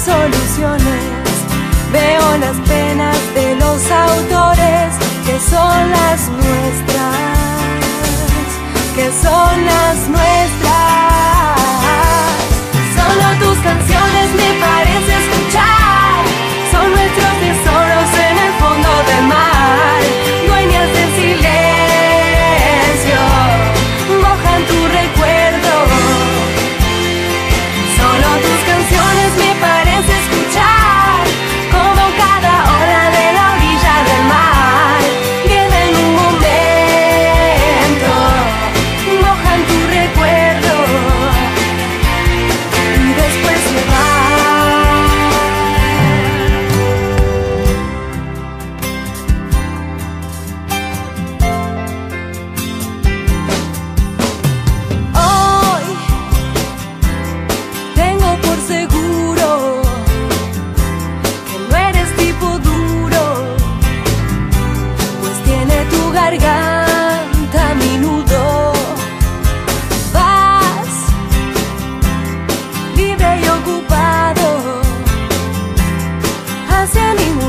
soluciones. Veo las penas de los autores que son las nuestras, que son las nuestras. Solo tus canciones me parece escuchar, son nuestros tesoros en el fondo del mar, dueñas del silencio, mojan tu recuerdo. Solo tus canciones me parece escuchar, como cada hora de la orilla del mar, vienen un momento, mojan tu recuerdo y después se Hoy tengo por seguro que no eres tipo duro, pues tiene tu garganta mi nudo. Vas libre y ocupado hacia ningún